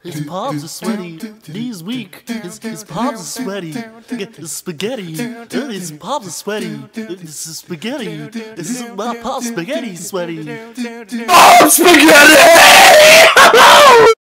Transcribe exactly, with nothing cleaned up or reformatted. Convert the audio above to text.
His palms are sweaty, knees weak, his, his palms are sweaty, his spaghetti, his palms are sweaty, this is spaghetti, this is my palms spaghetti sweaty. Oh, spaghetti!